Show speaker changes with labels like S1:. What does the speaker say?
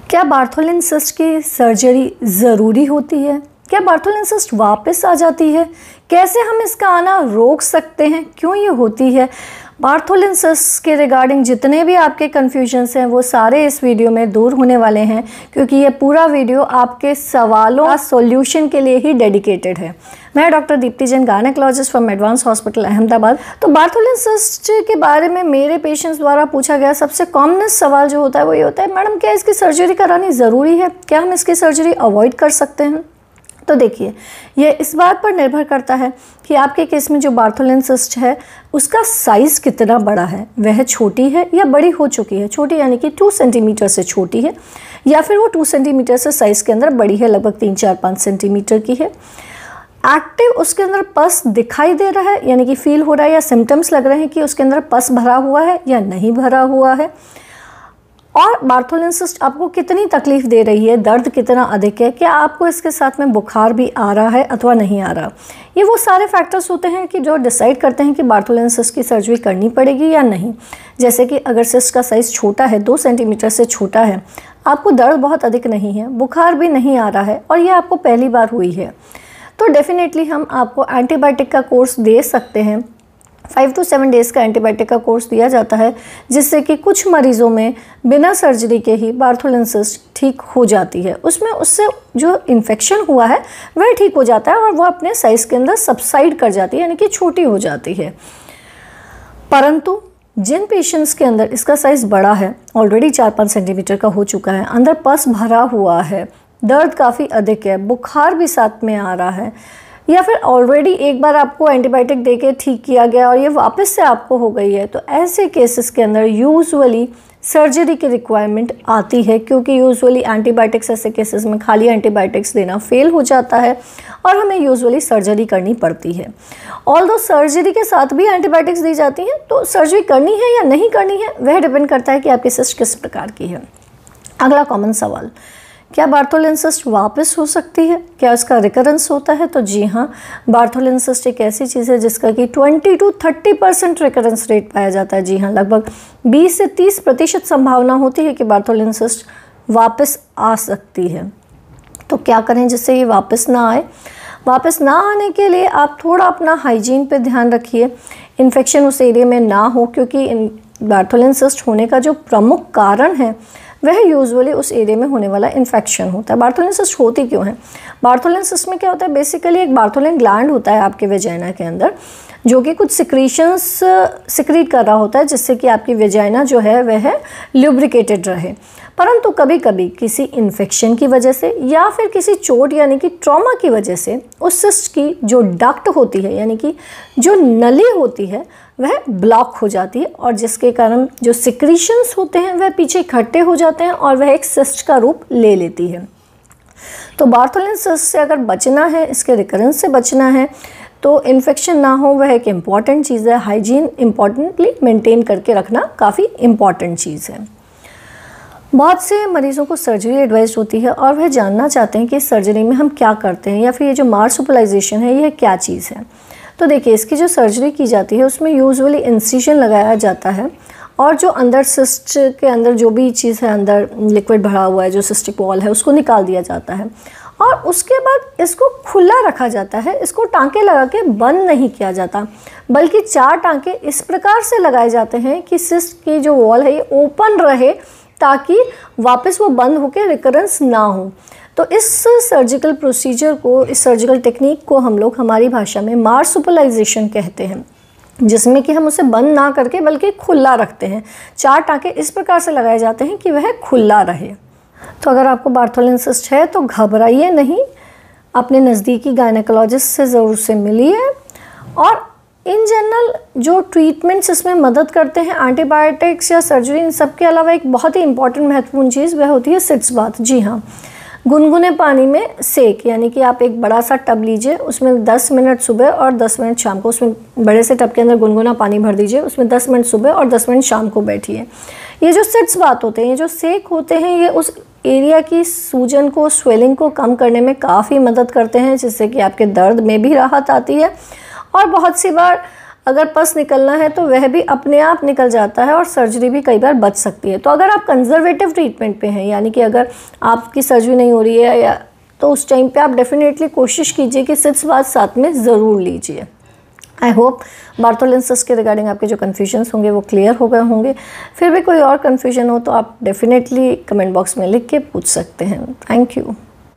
S1: क्या Bartholin cyst की surgery ज़रूरी होती है? क्या बार्थोलिन सिस्ट वापस आ जाती है? कैसे हम इसका आना रोक सकते हैं? क्यों ये होती है? बार्थोलिन सिस्ट के रिगार्डिंग जितने भी आपके कन्फ्यूजन्स हैं वो सारे इस वीडियो में दूर होने वाले हैं, क्योंकि ये पूरा वीडियो आपके सवालों का सॉल्यूशन के लिए ही डेडिकेटेड है। मैं doctor Deepti Jain, gynaecologist from advance hospital Ahmedabad. तो बार्थोलिन सिस्ट के बारे में मेरे पेशेंट्स द्वारा पूछा गया सबसे कॉमनेस्ट सवाल जो होता है वो ये होता है, मैडम क्या इसकी सर्जरी करानी ज़रूरी है? क्या हम इसकी सर्जरी अवॉइड कर सकते हैं? तो देखिए, ये इस बात पर निर्भर करता है कि आपके केस में जो बार्थोलिन सिस्ट है उसका साइज़ कितना बड़ा है, वह छोटी है या बड़ी हो चुकी है। छोटी यानी कि 2 सेंटीमीटर से छोटी है, या फिर वो 2 सेंटीमीटर से साइज़ के अंदर बड़ी है, लगभग 3-4-5 सेंटीमीटर की है। एक्टिव उसके अंदर पस दिखाई दे रहा है, यानी कि फील हो रहा है या सिम्टम्स लग रहे हैं कि उसके अंदर पस भरा हुआ है या नहीं भरा हुआ है। और बार्थोलिन सिस्ट आपको कितनी तकलीफ दे रही है, दर्द कितना अधिक है, क्या आपको इसके साथ में बुखार भी आ रहा है अथवा नहीं आ रहा। ये वो सारे फैक्टर्स होते हैं कि जो डिसाइड करते हैं कि बार्थोलिन सिस्ट की सर्जरी करनी पड़ेगी या नहीं। जैसे कि अगर सिस्ट का साइज़ छोटा है, 2 सेंटीमीटर से छोटा है, आपको दर्द बहुत अधिक नहीं है, बुखार भी नहीं आ रहा है और ये आपको पहली बार हुई है, तो डेफिनेटली हम आपको एंटीबायोटिक का कोर्स दे सकते हैं। 5 to 7 डेज़ का एंटीबायोटिक का कोर्स दिया जाता है, जिससे कि कुछ मरीज़ों में बिना सर्जरी के ही बार्थोलिन सिस्ट ठीक हो जाती है। उससे जो इन्फेक्शन हुआ है वह ठीक हो जाता है और वो अपने साइज़ के अंदर सबसाइड कर जाती है, यानी कि छोटी हो जाती है। परंतु जिन पेशेंट्स के अंदर इसका साइज़ बड़ा है, ऑलरेडी 4-5 सेंटीमीटर का हो चुका है, अंदर पस भरा हुआ है, दर्द काफ़ी अधिक है, बुखार भी साथ में आ रहा है, या फिर ऑलरेडी एक बार आपको एंटीबायोटिक देके ठीक किया गया और ये वापस से आपको हो गई है, तो ऐसे केसेस के अंदर यूजुअली सर्जरी की रिक्वायरमेंट आती है, क्योंकि यूजुअली एंटीबायोटिक्स ऐसे केसेस में खाली एंटीबायोटिक्स देना फेल हो जाता है और हमें यूजुअली सर्जरी करनी पड़ती है। ऑल्दो सर्जरी के साथ भी एंटीबायोटिक्स दी जाती हैं, तो सर्जरी करनी है या नहीं करनी है वह डिपेंड करता है कि आपकी सिस्ट किस प्रकार की है। अगला कॉमन सवाल, क्या बार्थोलिन सिस्ट वापस हो सकती है? क्या इसका रिकरेंस होता है? तो जी हाँ, बार्थोलिन सिस्ट एक ऐसी चीज़ है जिसका कि 20 to 30% रिकरेंस रेट पाया जाता है। जी हाँ, लगभग 20 से 30% संभावना होती है कि बार्थोलिन सिस्ट वापस आ सकती है। तो क्या करें जिससे ये वापस ना आए? वापस ना आने के लिए आप थोड़ा अपना हाइजीन पे ध्यान रखिए, इन्फेक्शन उस एरिया में ना हो, क्योंकि बार्थोलिन सिस्ट होने का जो प्रमुख कारण है वह यूजुअली उस एरिया में होने वाला इन्फेक्शन होता है। बार्थोलिन सिस्ट होती क्यों है? बार्थोलिन सिस्ट में क्या होता है, बेसिकली एक बार्थोलिन ग्लैंड होता है आपके वेजाइना के अंदर, जो कि कुछ सिक्रीशंस सिक्रीट कर रहा होता है, जिससे कि आपकी वेजाइना जो है वह ल्यूब्रिकेटेड रहे। परंतु कभी कभी किसी इन्फेक्शन की वजह से या फिर किसी चोट यानी कि ट्रॉमा की वजह से उस सिस्ट की जो डक्ट होती है, यानी कि जो नली होती है, वह ब्लॉक हो जाती है और जिसके कारण जो सिक्रीशंस होते हैं वह पीछे इकट्ठे हो जाते हैं और वह एक सिस्ट का रूप ले लेती है। तो बार्थोलिन सिस्ट से अगर बचना है, इसके रिकरेंस से बचना है, तो इन्फेक्शन ना हो वह एक इम्पॉर्टेंट चीज़ है। हाइजीन इम्पॉर्टेंटली मेंटेन करके रखना काफ़ी इम्पॉर्टेंट चीज़ है। बहुत से मरीज़ों को सर्जरी एडवाइज होती है और वह जानना चाहते हैं कि सर्जरी में हम क्या करते हैं, या फिर ये जो मार्सुपिलाइजेशन है यह क्या चीज़ है। तो देखिए, इसकी जो सर्जरी की जाती है उसमें यूजुअली इंसिजन लगाया जाता है और जो अंदर सिस्ट के अंदर जो भी चीज़ है, अंदर लिक्विड भरा हुआ है, जो सिस्टिक वॉल है, उसको निकाल दिया जाता है और उसके बाद इसको खुला रखा जाता है। इसको टाँके लगा के बंद नहीं किया जाता, बल्कि 4 टाँके इस प्रकार से लगाए जाते हैं कि सिस्ट की जो वॉल है ये ओपन रहे, ताकि वापस वो बंद होकर रिकरेंस ना हो। तो इस सर्जिकल प्रोसीजर को, इस सर्जिकल टेक्निक को हम लोग हमारी भाषा में मार्सुपिलाइजेशन कहते हैं, जिसमें कि हम उसे बंद ना करके बल्कि खुला रखते हैं। 4 टाँके इस प्रकार से लगाए जाते हैं कि वह खुला रहे। तो अगर आपको बार्थोलिन सिस्ट है तो घबराइए नहीं, अपने नज़दीकी गायनेकोलॉजिस्ट से ज़रूर से मिलिए। और इन जनरल जो ट्रीटमेंट्स इसमें मदद करते हैं, एंटीबायोटिक्स या सर्जरी, इन सब के अलावा एक बहुत ही इंपॉर्टेंट महत्वपूर्ण चीज़ वह होती है सिट्स बाथ। जी हाँ, गुनगुने पानी में सेक, यानी कि आप एक बड़ा सा टब लीजिए, उसमें 10 मिनट सुबह और 10 मिनट शाम को, उसमें बड़े से टब के अंदर गुनगुना पानी भर दीजिए, उसमें 10 मिनट सुबह और 10 मिनट शाम को बैठिए। ये जो सिट्स बाथ होते हैं, ये जो सेक होते हैं, ये उस एरिया की सूजन को, स्वेलिंग को कम करने में काफ़ी मदद करते हैं, जिससे कि आपके दर्द में भी राहत आती है। और बहुत सी बार अगर पस निकलना है तो वह भी अपने आप निकल जाता है और सर्जरी भी कई बार बच सकती है। तो अगर आप कंजर्वेटिव ट्रीटमेंट पे हैं, यानी कि अगर आपकी सर्जरी नहीं हो रही है या तो उस टाइम पे आप डेफिनेटली कोशिश कीजिए कि सिट्स बाथ साथ में ज़रूर लीजिए। आई होप बार्थोलिन सिस्ट के रिगार्डिंग आपके जो कन्फ्यूजन्स होंगे वो क्लियर हो गए होंगे। फिर भी कोई और कन्फ्यूजन हो तो आप डेफिनेटली कमेंट बॉक्स में लिख के पूछ सकते हैं। Thank you.